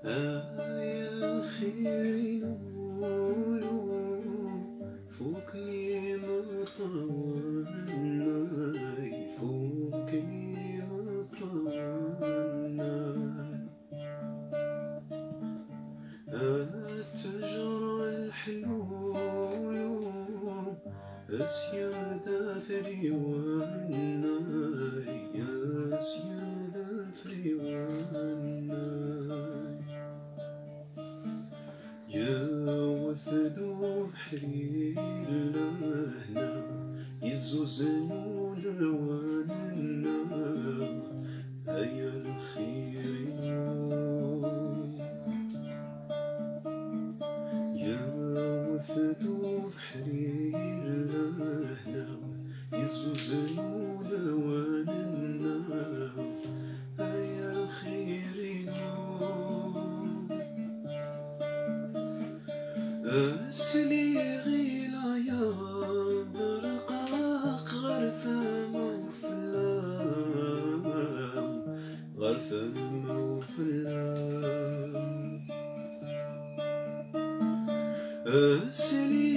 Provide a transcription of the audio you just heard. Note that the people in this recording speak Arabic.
يا خير نقولوا فوقني مطولناي فوقني مطولناي تجرى الحلول أسيا دافري والناي أسيا دافري والناي يا وثدو بحري لهنا يزوزنو لواننا هيا الخير يا وثدو بحري لهنا يزوزنو لواننا هيا الخير أسلي غيلا يا ضرقاق غرثم وفلام غرثم وفلام أسلي